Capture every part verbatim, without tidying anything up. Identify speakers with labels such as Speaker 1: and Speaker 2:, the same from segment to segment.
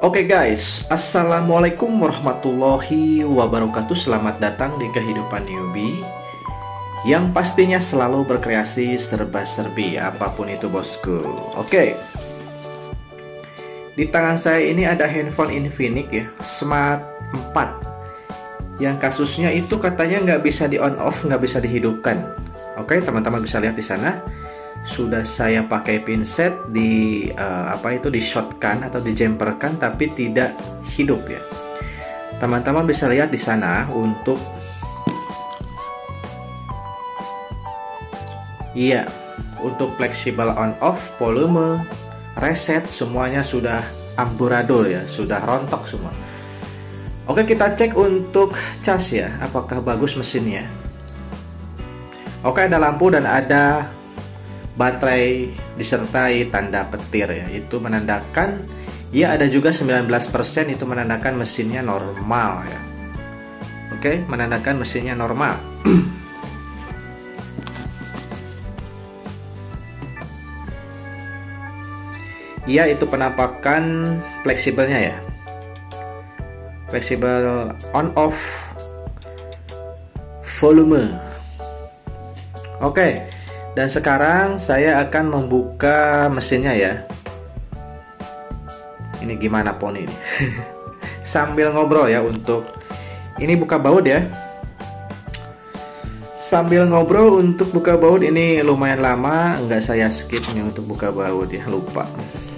Speaker 1: Oke guys, Assalamualaikum warahmatullahi wabarakatuh. Selamat datang di kehidupan newbie yang pastinya selalu berkreasi serba-serbi, apapun itu bosku. Oke, di tangan saya ini ada handphone Infinix ya, Smart empat, yang kasusnya itu katanya nggak bisa di on off, nggak bisa dihidupkan. Oke, teman-teman bisa lihat di sana. Sudah saya pakai pinset di uh, apa itu di shotkan atau dijemperkan, tapi tidak hidup ya. Teman-teman bisa lihat di sana untuk iya, untuk fleksibel on off, volume, reset semuanya sudah amburadul ya, sudah rontok semua. Oke, kita cek untuk cas ya, apakah bagus mesinnya. Oke, ada lampu dan ada baterai disertai tanda petir ya, itu menandakan ya ada juga sembilan belas persen, itu menandakan mesinnya normal ya. Oke, menandakan mesinnya normal. Ya, itu penampakan fleksibelnya ya, fleksibel on off, volume. Oke, dan sekarang saya akan membuka mesinnya ya. Ini gimana poni ini? Sambil ngobrol ya, untuk ini buka baut ya. Sambil ngobrol untuk buka baut ini lumayan lama, nggak saya skip nih untuk buka baut ya, lupa.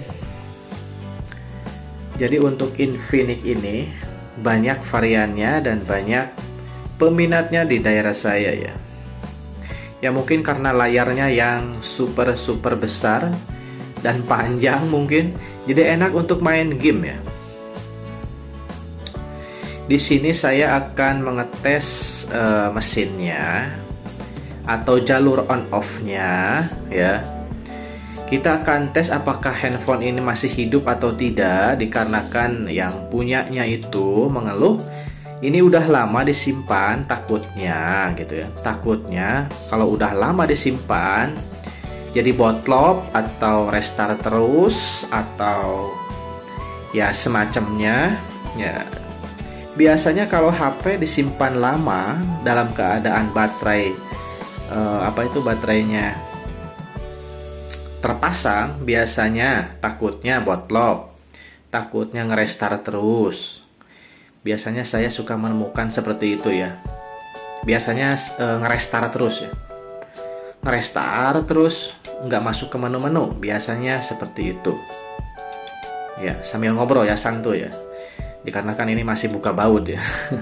Speaker 1: Jadi untuk Infinix ini banyak variannya dan banyak peminatnya di daerah saya ya. Ya mungkin karena layarnya yang super super besar dan panjang mungkin, jadi enak untuk main game ya. Di sini saya akan mengetes uh, mesinnya atau jalur on off-nya ya. Kita akan tes apakah handphone ini masih hidup atau tidak, dikarenakan yang punyanya itu mengeluh ini udah lama disimpan, takutnya gitu ya. Takutnya kalau udah lama disimpan jadi botlop atau restart terus atau ya semacamnya ya. Biasanya kalau H P disimpan lama dalam keadaan baterai eh, apa itu baterainya terpasang, biasanya takutnya botlop, takutnya ngerestart terus. Biasanya saya suka menemukan seperti itu ya. Biasanya e, ngerestart terus ya, ngerestart terus nggak masuk ke menu-menu, biasanya seperti itu ya. Sambil ngobrol ya, santuy ya, dikarenakan ini masih buka baut ya.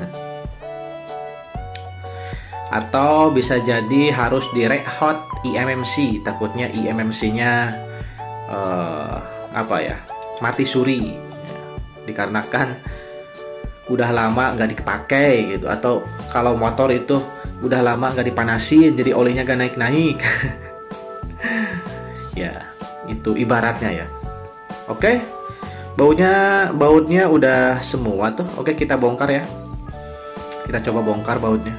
Speaker 1: Atau bisa jadi harus di red hot I M M C, takutnya I M M C-nya e, apa ya, mati suri ya. Dikarenakan udah lama nggak dipakai gitu, atau kalau motor itu udah lama nggak dipanasin jadi olinya gak naik-naik. Ya itu ibaratnya ya. Oke, bautnya bautnya udah semua tuh. Oke, kita bongkar ya, kita coba bongkar bautnya.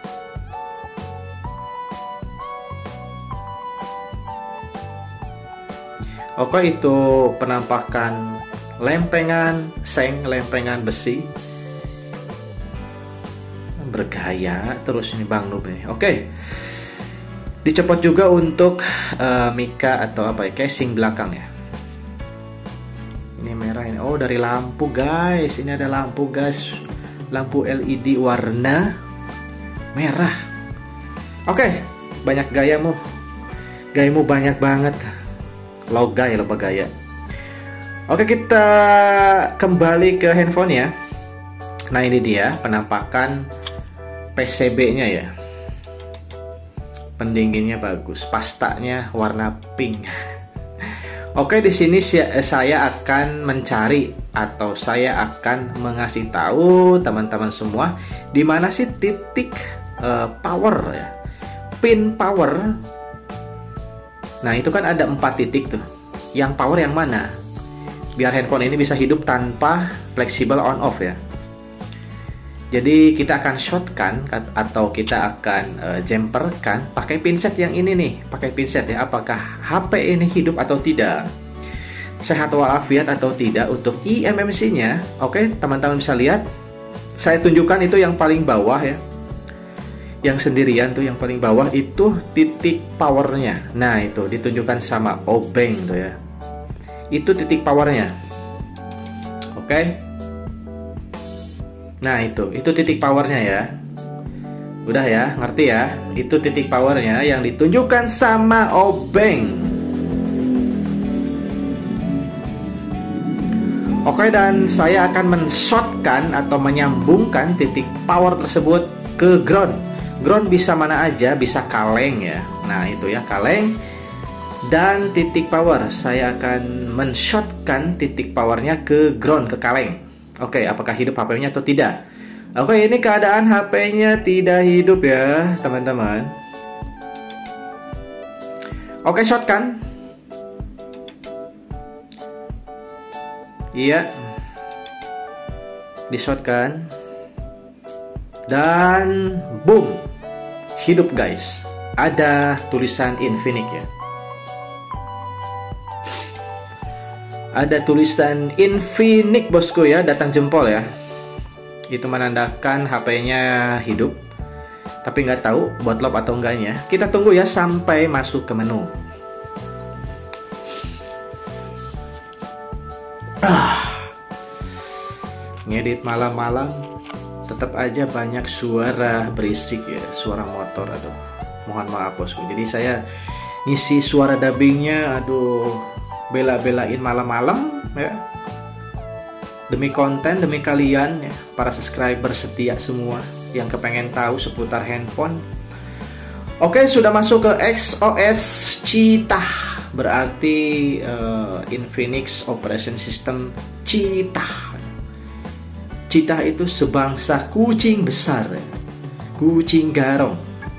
Speaker 1: Oke, itu penampakan lempengan seng, lempengan besi bergaya terus ini Bang Nube. Oke, dicopot juga untuk uh, mika atau apa ya, casing belakang ya. Ini merah ini, oh dari lampu guys, ini ada lampu guys, lampu L E D warna merah. Oke, banyak gayamu, gayamu banyak banget, lo gaya lo gaya. Oke, kita kembali ke handphone ya. Nah ini dia penampakan P C B-nya ya. Pendinginnya bagus, pastanya warna pink. Oke, di sini saya akan mencari atau saya akan mengasih tahu teman-teman semua di mana sih titik uh, power ya, pin power. Nah itu kan ada empat titik tuh. Yang power yang mana? Biar handphone ini bisa hidup tanpa fleksibel on off ya. Jadi kita akan shotkan atau kita akan uh, jemperkan pakai pinset yang ini nih, pakai pinset ya, apakah H P ini hidup atau tidak. sehat walafiat atau tidak untuk E M M C-nya. Oke, teman-teman bisa lihat. Saya tunjukkan itu yang paling bawah ya. Yang sendirian tuh yang paling bawah itu titik powernya. Nah, itu ditunjukkan sama obeng tuh ya. Itu titik powernya. Oke. Nah, itu, itu titik powernya ya. Udah ya, ngerti ya? Itu titik powernya yang ditunjukkan sama obeng. Oke, dan saya akan men-shotkan atau menyambungkan titik power tersebut ke ground. Ground bisa mana aja, bisa kaleng ya. Nah, itu ya, kaleng. Dan titik power, saya akan men-shotkan titik powernya ke ground, ke kaleng. Oke, apakah hidup H P-nya atau tidak? Oke, ini keadaan H P-nya tidak hidup ya, teman-teman. Oke, shotkan. Iya, di shotkan. Dan boom, hidup guys. Ada tulisan Infinix ya. Ada tulisan Infinix bosku ya, datang jempol ya. Itu menandakan H P-nya hidup. Tapi nggak tahu botlop atau enggaknya. Kita tunggu ya sampai masuk ke menu. Ah, ngedit malam-malam tetap aja banyak suara berisik ya, suara motor. Aduh, mohon maaf bosku. Jadi saya ngisi suara dubbingnya, aduh, bela-belain malam-malam ya. Demi konten, demi kalian ya, para subscriber setia semua yang kepengen tahu seputar handphone. Oke, sudah masuk ke X O S Cheetah. Berarti uh, Infinix Operation System Cheetah. Cheetah itu sebangsa kucing besar ya. Kucing garong.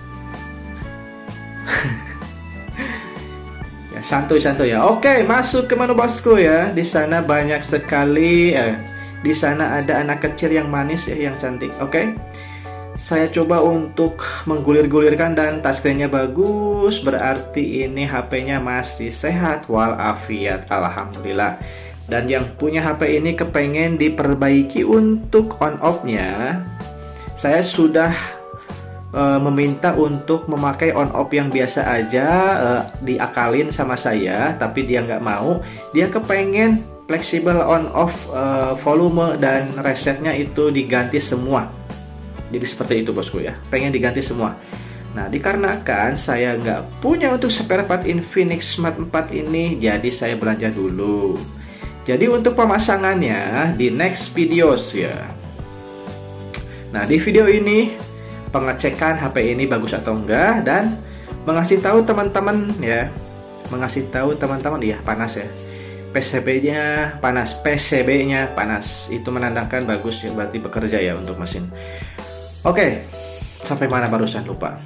Speaker 1: Ya, santuy-santuy ya. Oke, masuk ke menu bosku ya. Di sana banyak sekali eh, di sana ada anak kecil yang manis ya, yang cantik. Oke. Saya coba untuk menggulir-gulirkan dan touchscreen-nya bagus. Berarti ini H P-nya masih sehat walafiat, alhamdulillah. Dan yang punya H P ini kepengen diperbaiki untuk on-off-nya, saya sudah uh, meminta untuk memakai on-off yang biasa aja, uh, diakalin sama saya, tapi dia nggak mau. Dia kepengen fleksibel on-off uh, volume dan resetnya itu diganti semua. Jadi seperti itu bosku ya, pengen diganti semua. Nah, dikarenakan saya nggak punya untuk spare part Infinix Smart empat ini, jadi saya belanja dulu. Jadi untuk pemasangannya di next videos ya. Nah, di video ini pengecekan H P ini bagus atau enggak, dan mengasih tahu teman-teman ya, mengasih tahu teman-teman ya, panas ya. P C B-nya panas, P C B-nya panas. Itu menandakan bagus ya, berarti bekerja ya untuk mesin. Oke, sampai mana barusan lupa.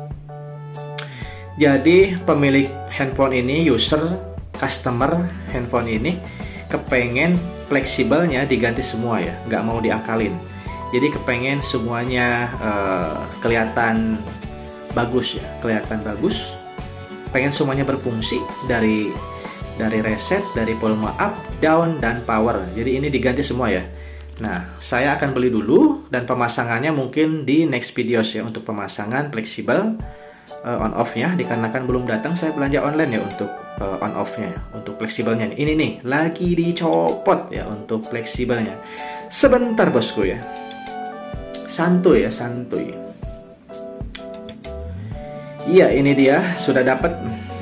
Speaker 1: Jadi pemilik handphone ini, user, customer handphone ini kepengen fleksibelnya diganti semua ya, nggak mau diakalin. Jadi kepengen semuanya uh, kelihatan bagus ya, kelihatan bagus. Pengen semuanya berfungsi dari dari reset, dari volume up, down, dan power. Jadi ini diganti semua ya. Nah, saya akan beli dulu dan pemasangannya mungkin di next videos ya, untuk pemasangan fleksibel uh, on off-nya. Dikarenakan belum datang, saya belanja online ya untuk uh, on off-nya ya, untuk fleksibelnya. Ini nih lagi dicopot ya untuk fleksibelnya. Sebentar bosku ya. Santuy ya, santuy. Iya, ini dia sudah dapat.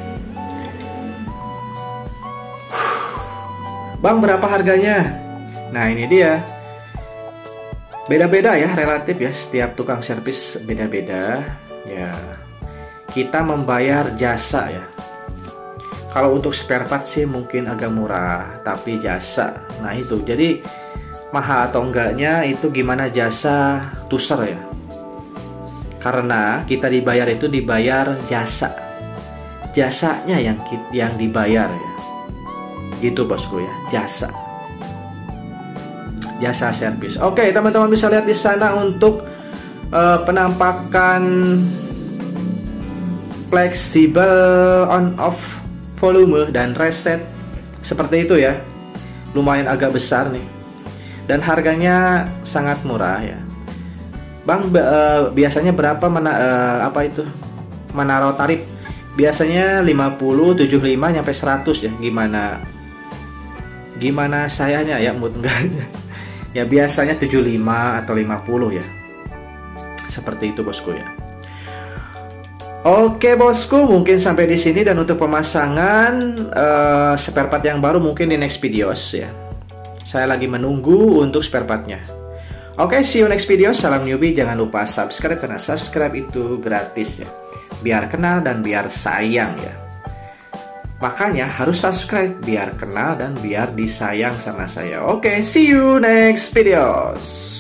Speaker 1: Bang, berapa harganya? Nah, ini dia. Beda-beda ya, relatif ya, setiap tukang servis beda-beda ya. Kita membayar jasa ya. Kalau untuk spare part sih mungkin agak murah, tapi jasa, nah itu jadi mahal atau enggaknya itu gimana jasa tuser ya. Karena kita dibayar itu dibayar jasa, jasanya yang yang dibayar ya. Gitu bosku ya, jasa. Jasa servis. Oke, teman-teman bisa lihat di sana untuk uh, penampakan fleksibel on off volume dan reset Seperti itu ya. Lumayan agak besar nih. Dan harganya sangat murah ya. Bang, uh, biasanya berapa mana uh, apa itu? Menaro tarif? Biasanya lima puluh, tujuh puluh lima nyampe seratus ya. Gimana gimana sayanya ya, mood enggaknya. Ya biasanya tujuh puluh lima atau lima puluh ya. Seperti itu bosku ya. Oke bosku, mungkin sampai di sini, dan untuk pemasangan uh, spare part yang baru mungkin di next videos ya. Saya lagi menunggu untuk spare partnya. Oke, see you next video. Salam newbie, jangan lupa subscribe karena subscribe itu gratis ya. Biar kenal dan biar sayang ya. Makanya harus subscribe biar kenal dan biar disayang sama saya. Oke, see you next videos.